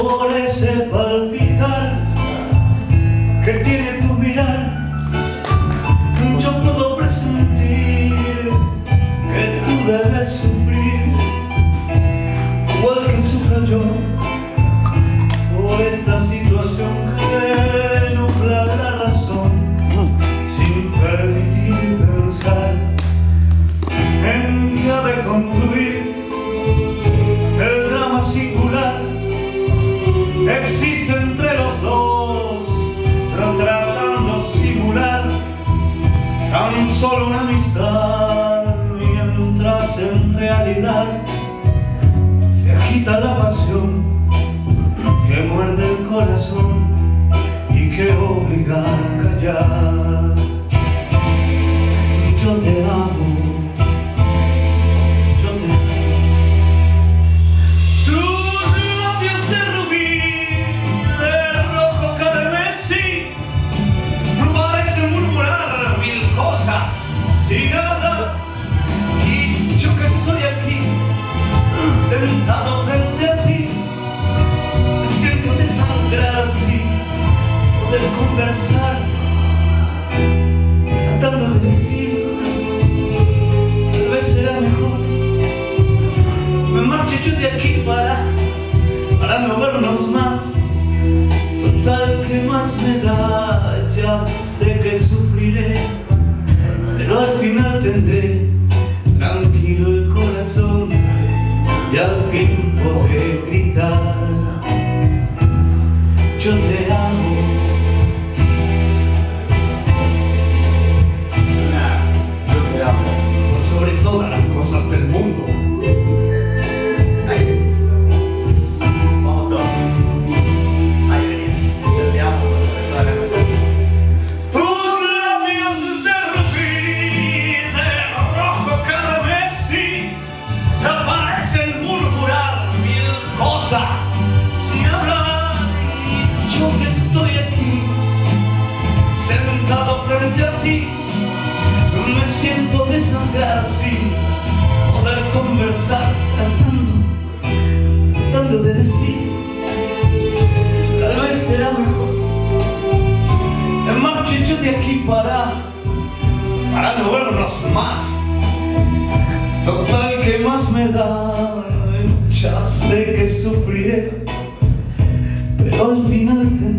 por ese palpitar que tiene tu mirar. Yo puedo presentir que tú debes sufrir igual que sufro yo por esta situación que nubla la razón sin permitir pensar en que ha de concluir el drama singular. Existe entre los dos, tratando simular tan solo una amistad, mientras en realidad se agita la pasión que muerde el corazón y que obliga a callar. Yo te amo. Sin nada, y yo que estoy aquí sentado frente a ti, me siento desangrar así, poder conversar, tratando de decir, tal vez será mejor me marche yo de aquí para no vernos más. Total, ¿qué más me da? Ya sé que sufriré, pero al final tendré tranquilo el corazón y al fin podré gritar: yo te amo. Yo te amo Por sobre todas las cosas del mundo. Vamos todos. Ahí venía. Yo te amo por sobre todas las cosas. Sin hablar, y yo que estoy aquí sentado frente a ti, me siento desangrar sin poder conversar, tratando de decir, tal vez será mejor me marche yo de aquí para no vernos más. Total, ¿qué más me da? Ya sé que sufriré, pero al final